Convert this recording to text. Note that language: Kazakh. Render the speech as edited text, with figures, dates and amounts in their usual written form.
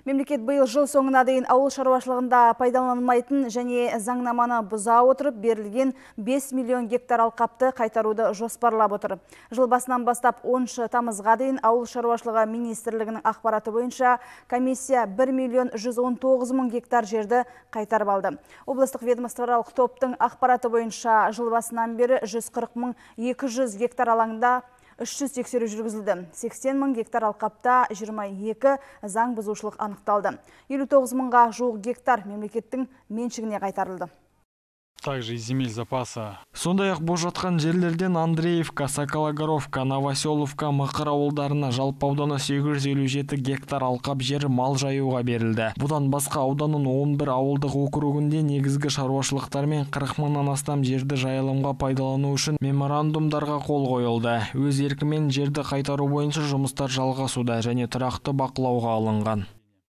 Мемлекет быйыл жыл соңына дейін ауыл шаруашылығында пайдаланылмайтын және заңнаманы бұза отырып берілген 5 миллион гектар алқапты қайтаруды жоспарлап отыр. Жыл басынан бастап 10 тамызға дейін ауыл шаруашылығы министрлігінің ақпараты бойынша комиссия 1 миллион 119 мың гектар жерді қайтарып алды. Облыстық ведомстволық топтың ақпараты бойынша жыл басынан бері 140 мың 200 гектар алаңда 300 тексеру жүргізілді. 80 мың гектар алқапта 22 заң бұзушылық анықталды. 59 мыңға жуық гектар мемлекеттің меншігіне қайтарылды. Также из земель запаса. Сондай-ақ бос жатқан жерлерден Андреевка, Сокологоровка, Новоселовка, Мықыр ауылдарына жалпы ауданы 857 гектар алқап жер мал жаюға берілді. Бұдан басқа ауданның 11 ауылдық округінде негізгі шаруашылықтар мен 40 мыңнан астам жерді жайылымға пайдалану үшін меморандумдарға қол қойылды. Өз еркімен жерді қайтару бойынша жұмыстар жалғасуда және тұрақты бақылауға алынған.